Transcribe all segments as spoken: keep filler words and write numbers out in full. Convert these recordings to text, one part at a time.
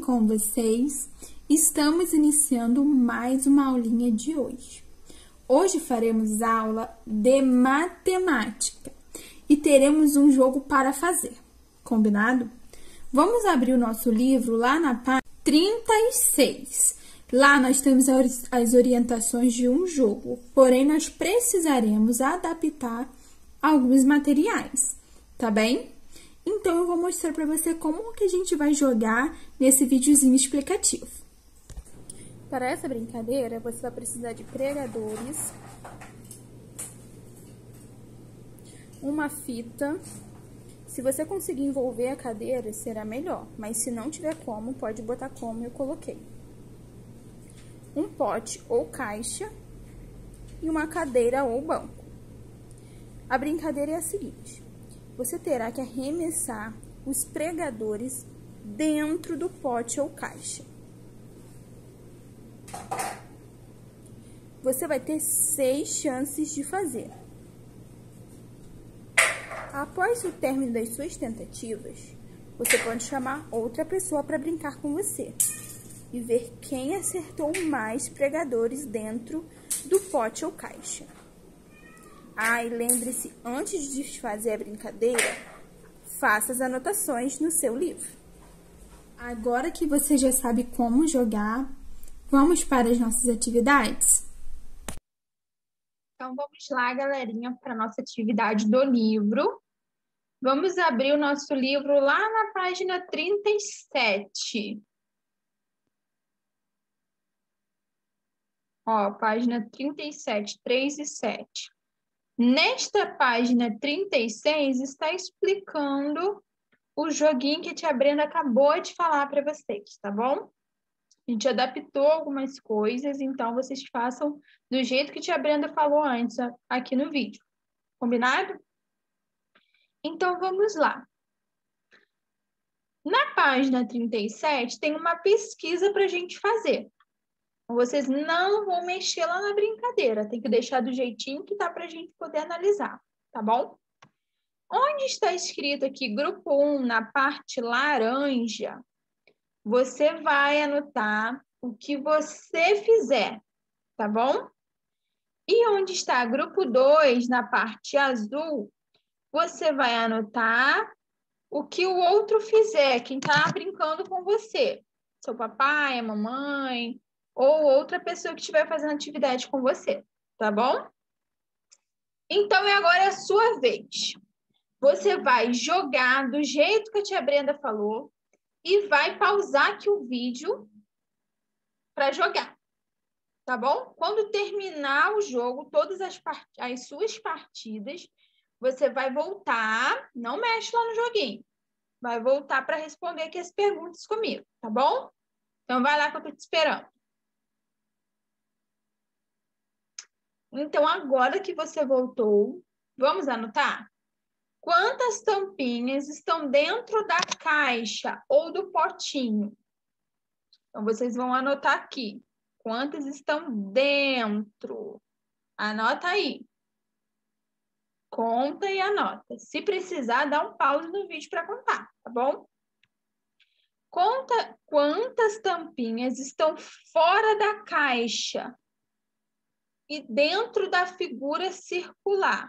com vocês? Estamos iniciando mais uma aulinha de hoje. Hoje faremos aula de matemática e teremos um jogo para fazer, combinado? Vamos abrir o nosso livro lá na página trinta e seis. Lá nós temos as orientações de um jogo, porém nós precisaremos adaptar alguns materiais, tá bem? Então eu vou mostrar para você como que a gente vai jogar nesse videozinho explicativo. Para essa brincadeira, você vai precisar de pregadores, uma fita. Se você conseguir envolver a cadeira, será melhor, mas se não tiver como, pode botar como eu coloquei. Um pote ou caixa e uma cadeira ou banco. A brincadeira é a seguinte: você terá que arremessar os pregadores dentro do pote ou caixa. Você vai ter seis chances de fazer. Após o término das suas tentativas, você pode chamar outra pessoa para brincar com você e ver quem acertou mais pregadores dentro do pote ou caixa. Ah, e lembre-se, antes de fazer a brincadeira, faça as anotações no seu livro. Agora que você já sabe como jogar, vamos para as nossas atividades? Então, vamos lá, galerinha, para a nossa atividade do livro. Vamos abrir o nosso livro lá na página trinta e sete. Ó, página trinta e sete, três e sete. Nesta página trinta e seis está explicando o joguinho que a tia Brenda acabou de falar para vocês, tá bom? A gente adaptou algumas coisas, então vocês façam do jeito que a tia Brenda falou antes aqui no vídeo. Combinado? Então, vamos lá. Na página trinta e sete tem uma pesquisa para a gente fazer. Vocês não vão mexer lá na brincadeira, tem que deixar do jeitinho que tá para a gente poder analisar, tá bom? Onde está escrito aqui grupo um, na parte laranja, você vai anotar o que você fizer, tá bom? E onde está grupo dois, na parte azul, você vai anotar o que o outro fizer, quem está brincando com você, seu papai, a mamãe, ou outra pessoa que estiver fazendo atividade com você, tá bom? Então, agora é a sua vez. Você vai jogar do jeito que a tia Brenda falou e vai pausar aqui o vídeo para jogar, tá bom? Quando terminar o jogo, todas as, part... as suas partidas, você vai voltar, não mexe lá no joguinho, vai voltar para responder aqui as perguntas comigo, tá bom? Então, vai lá que eu tô te esperando. Então, agora que você voltou, vamos anotar? Quantas tampinhas estão dentro da caixa ou do potinho? Então, vocês vão anotar aqui. Quantas estão dentro? Anota aí. Conta e anota. Se precisar, dá um pause no vídeo para contar, tá bom? Conta quantas tampinhas estão fora da caixa e dentro da figura circular.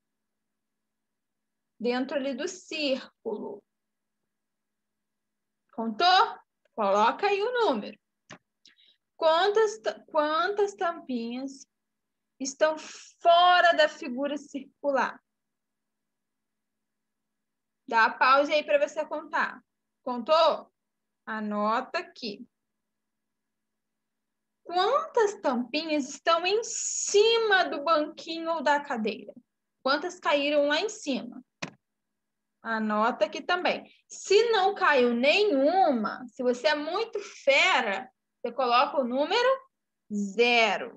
Dentro ali do círculo. Contou? Coloca aí o número. Quantas, quantas tampinhas estão fora da figura circular? Dá a pausa aí para você contar. Contou? Anota aqui. Quantas tampinhas estão em cima do banquinho ou da cadeira? Quantas caíram lá em cima? Anota aqui também. Se não caiu nenhuma, se você é muito fera, você coloca o número zero.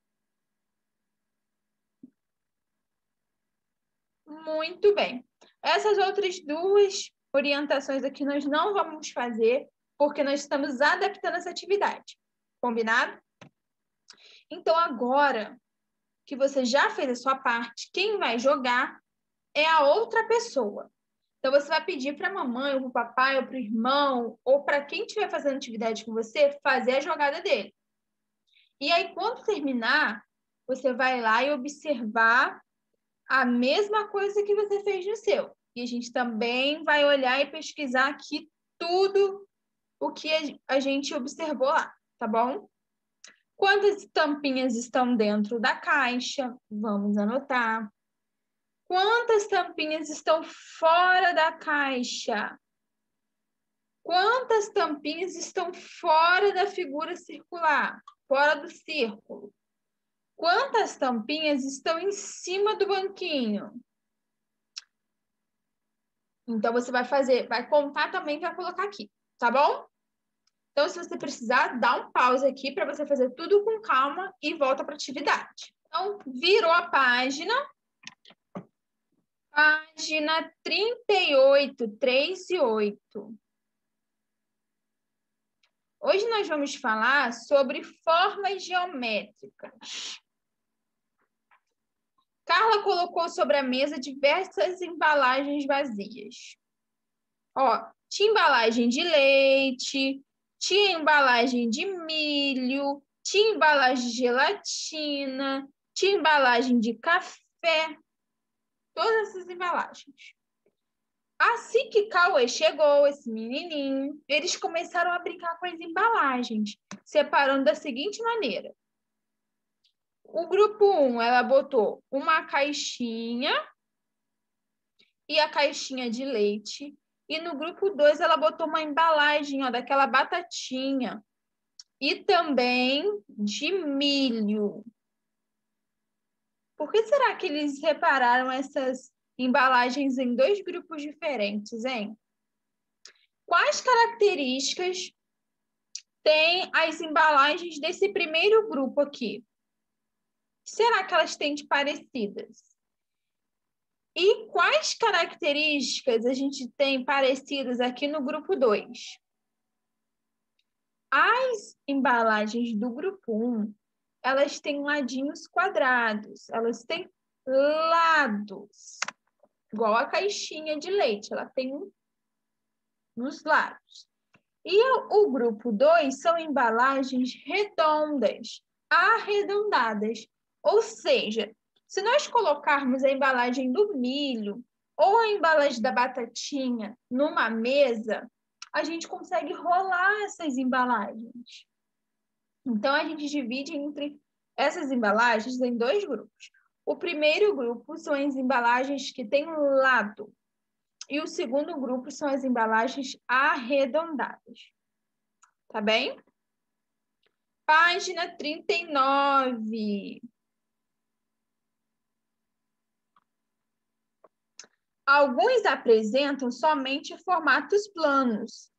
Muito bem. Essas outras duas orientações aqui nós não vamos fazer, porque nós estamos adaptando essa atividade. Combinado? Então, agora que você já fez a sua parte, quem vai jogar é a outra pessoa. Então, você vai pedir para a mamãe, ou para o papai, ou para o irmão, ou para quem estiver fazendo atividade com você, fazer a jogada dele. E aí, quando terminar, você vai lá e observar a mesma coisa que você fez no seu. E a gente também vai olhar e pesquisar aqui tudo o que a gente observou lá, tá bom? Quantas tampinhas estão dentro da caixa? Vamos anotar. Quantas tampinhas estão fora da caixa? Quantas tampinhas estão fora da figura circular? Fora do círculo? Quantas tampinhas estão em cima do banquinho? Então, você vai fazer, vai contar também e vai colocar aqui, tá bom? Então, se você precisar, dá um pause aqui para você fazer tudo com calma e volta para a atividade. Então, virou a página. Página trinta e oito, três e oito. Hoje nós vamos falar sobre formas geométricas. Carla colocou sobre a mesa diversas embalagens vazias. Ó, tinha embalagem de leite, tinha embalagem de milho, tinha embalagem de gelatina, tinha embalagem de café. Todas essas embalagens. Assim que Cauê chegou, esse menininho, eles começaram a brincar com as embalagens, separando da seguinte maneira. O grupo um, ela botou uma caixinha e a caixinha de leite. E no grupo dois, ela botou uma embalagem, ó, daquela batatinha. E também de milho. Por que será que eles separaram essas embalagens em dois grupos diferentes, hein? Quais características têm as embalagens desse primeiro grupo aqui? Será que elas têm de parecidas? E quais características a gente tem parecidas aqui no grupo dois? As embalagens do grupo um, elas têm ladinhos quadrados, elas têm lados, igual a caixinha de leite, ela tem nos lados. E o grupo dois são embalagens redondas, arredondadas. Ou seja, se nós colocarmos a embalagem do milho ou a embalagem da batatinha numa mesa, a gente consegue rolar essas embalagens. Então, a gente divide entre essas embalagens em dois grupos. O primeiro grupo são as embalagens que têm lado. E o segundo grupo são as embalagens arredondadas. Tá bem? Página trinta e nove. Alguns apresentam somente formatos planos.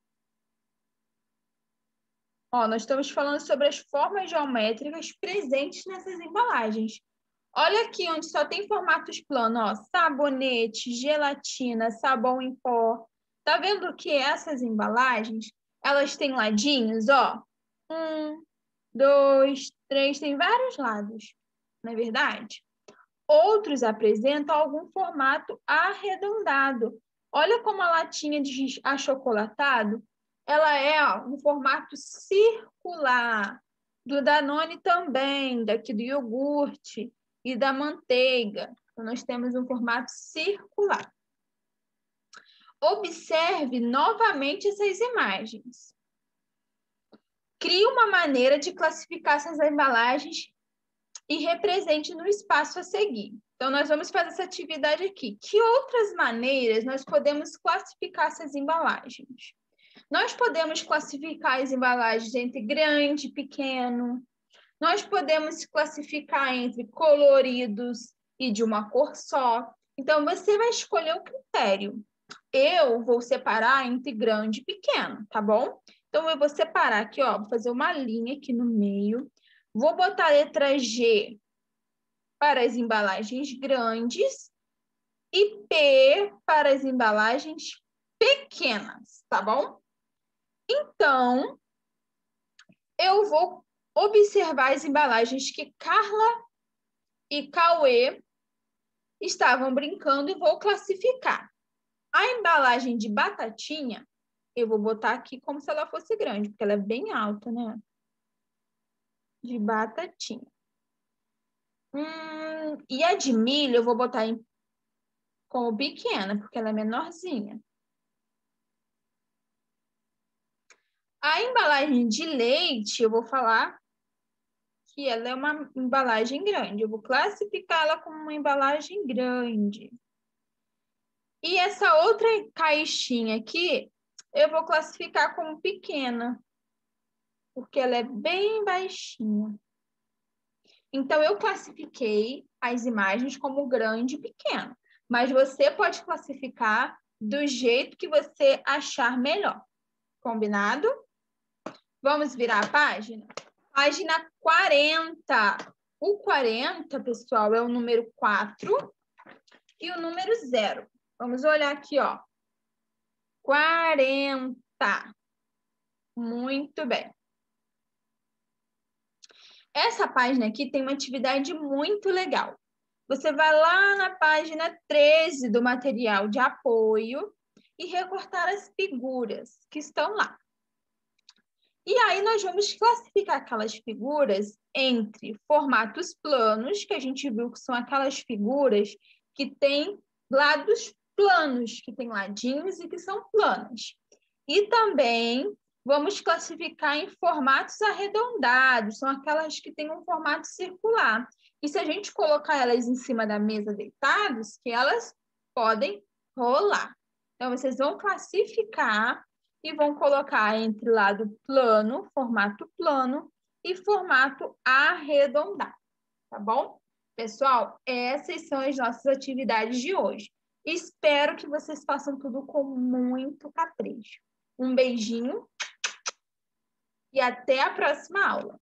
Ó, nós estamos falando sobre as formas geométricas presentes nessas embalagens. Olha aqui onde só tem formatos planos, ó, sabonete, gelatina, sabão em pó. Tá vendo que essas embalagens, elas têm ladinhos, ó? Um, dois, três, tem vários lados, não é verdade? Outros apresentam algum formato arredondado. Olha como a latinha de achocolatado, ela é ó, um formato circular. Do Danone também, daqui do iogurte e da manteiga. Então, nós temos um formato circular. Observe novamente essas imagens. Crie uma maneira de classificar essas embalagens e represente no espaço a seguir. Então, nós vamos fazer essa atividade aqui. Que outras maneiras nós podemos classificar essas embalagens? Nós podemos classificar as embalagens entre grande e pequeno. Nós podemos classificar entre coloridos e de uma cor só. Então, você vai escolher o critério. Eu vou separar entre grande e pequeno, tá bom? Então, eu vou separar aqui, ó, vou fazer uma linha aqui no meio. Vou botar a letra G para as embalagens grandes e P para as embalagens pequenas, tá bom? Então, eu vou observar as embalagens que Carla e Cauê estavam brincando e vou classificar. A embalagem de batatinha, eu vou botar aqui como se ela fosse grande, porque ela é bem alta, né? De batatinha. Hum, e a de milho eu vou botar em, como pequena, porque ela é menorzinha. A embalagem de leite, eu vou falar que ela é uma embalagem grande. Eu vou classificá-la como uma embalagem grande. E essa outra caixinha aqui, eu vou classificar como pequena, porque ela é bem baixinha. Então, eu classifiquei as imagens como grande e pequeno, mas você pode classificar do jeito que você achar melhor. Combinado? Vamos virar a página? Página quarenta. O quarenta, pessoal, é o número quatro e o número zero. Vamos olhar aqui, ó. quarenta. Muito bem. Essa página aqui tem uma atividade muito legal. Você vai lá na página treze do material de apoio e recortar as figuras que estão lá. E aí nós vamos classificar aquelas figuras entre formatos planos, que a gente viu que são aquelas figuras que têm lados planos, que têm ladinhos e que são planas. E também vamos classificar em formatos arredondados, são aquelas que têm um formato circular. E se a gente colocar elas em cima da mesa deitados, que elas podem rolar. Então, vocês vão classificar e vão colocar entre lado plano, formato plano, e formato arredondado, tá bom? Pessoal, essas são as nossas atividades de hoje. Espero que vocês façam tudo com muito capricho. Um beijinho e até a próxima aula.